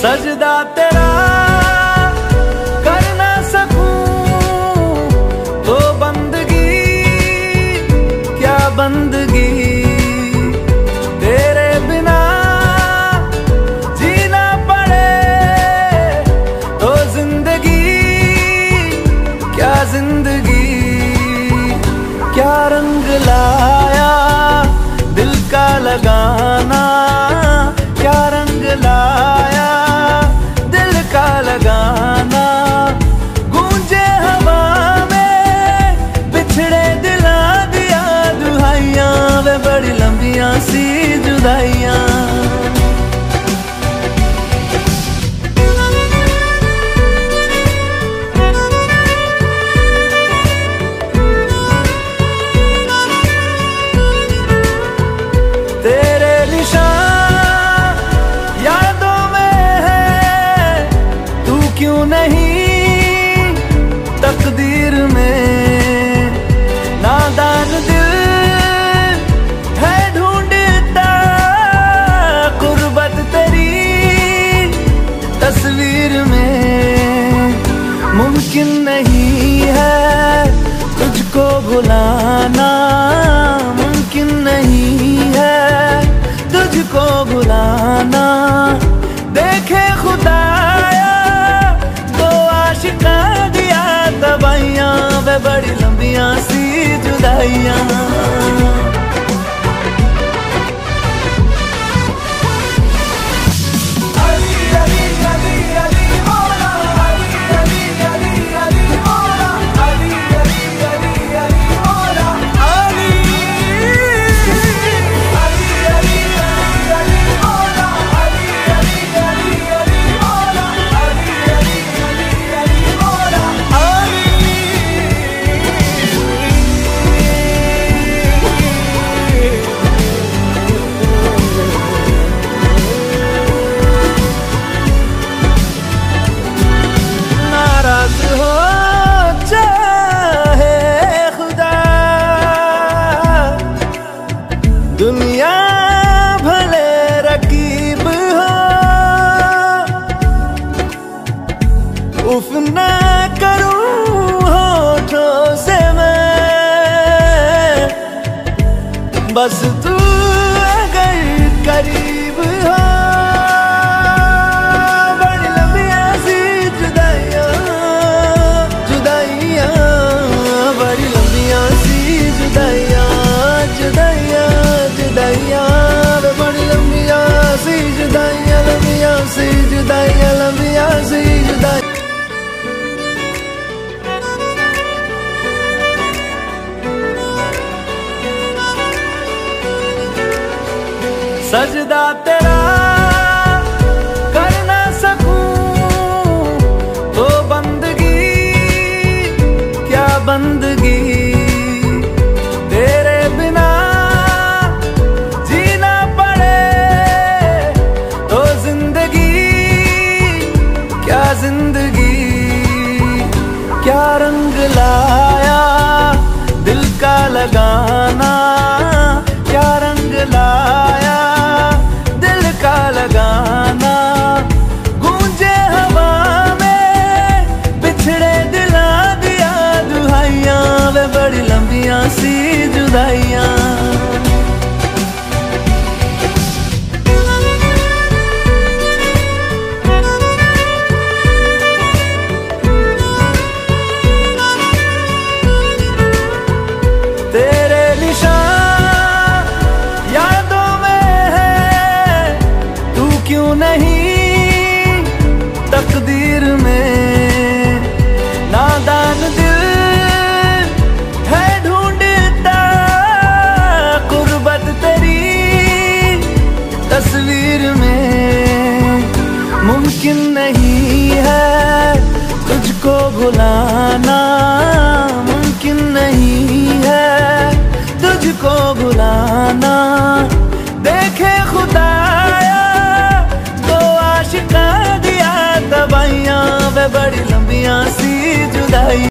सजदा तेरा कर ना सकूं तो बंदगी क्या बंदगी, तेरे बिना जीना पड़े तो जिंदगी क्या जिंदगी। क्या रंग लाया दिल का लगाना, क्या रंग लाया दिल का लगाना। गूंजे हवा में बिछड़े दिला दिया दुहाइयां, वे बड़ी लंबियां सी जुदाइयां। तेरे निशान यादों में है, तू क्यों नहीं तकदीर में। नादान दिल है ढूंढता कुर्बत तेरी तस्वीर में। मुमकिन नहीं है तुझको भुलाना, मुमकिन नहीं है तुझको भुलाना। देखे खुदाया तो आशिका दिया तबाइयां, वे बड़ी लंबियां सी जुदाइयां। दुनिया भले रकीब हो, उफ ना करूं होठों से मैं, बस तू अगर करीब हो। बड़ी लंबियां सी जुदाइयां जुदाइयां, बड़ी लंबियां सी जुदाइयां जुदाइयां जुदाइयां, वे बड़ी लंबियां सी जुदाइयां, लंबियां सी जुदाइयां, लंबियां सी जुदाइयां। सजदा तेरा कर ना सकूं तो बंदगी क्या बंदगी, तेरे बिना जीना पड़े तो जिंदगी क्या जिंदगी। क्या रंग लाया दिल का लगाना, क्या रंग लाया दिल का लगाना। गूंजे हवा में बिछड़े दिला दिया दुहाइयां, वे बड़ी लंबियां सी जुदाइयां। तेरे निशान यादों में है, तू क्यों नहीं तकदीर में। नादान दिल है ढूंढता कुर्बत तेरी तस्वीर में। मुमकिन नहीं है तुझको भुलाना,